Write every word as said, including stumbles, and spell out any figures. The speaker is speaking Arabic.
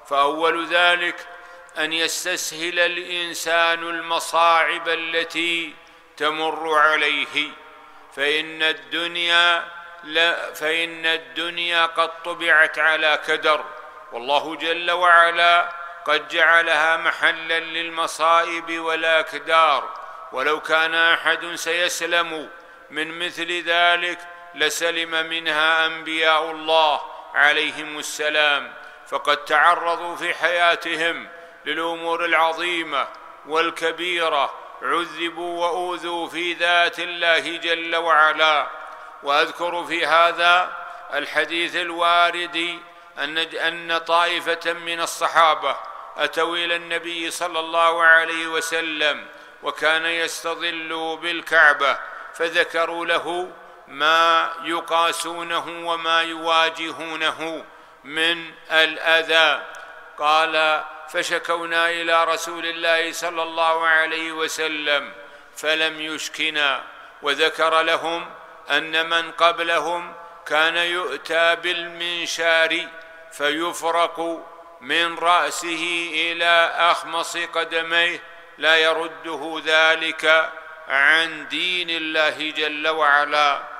فأول ذلك أن يستسهل الإنسان المصاعب التي تمر عليه، فإن الدنيا لا فإن الدنيا قد طبعت على كدر، والله جل وعلا قد جعلها محلا للمصائب والأكدار، ولو كان أحد سيسلم من مثل ذلك لسلم منها أنبياء الله عليهم السلام، فقد تعرضوا في حياتهم للأمور العظيمة والكبيرة، عذبوا وأوذوا في ذات الله جل وعلا. وأذكر في هذا الحديث الوارد أن أن طائفة من الصحابة أتوا إلى النبي صلى الله عليه وسلم وكان يستظل بالكعبة، فذكروا له ما يقاسونه وما يواجهونه من الأذى. قال: فشكونا إلى رسول الله صلى الله عليه وسلم فلم يشكنا. وذكر لهم أن من قبلهم كان يؤتى بالمنشار فيفرق من رأسه إلى أخمص قدميه، لا يرده ذلك عن دين الله جل وعلا.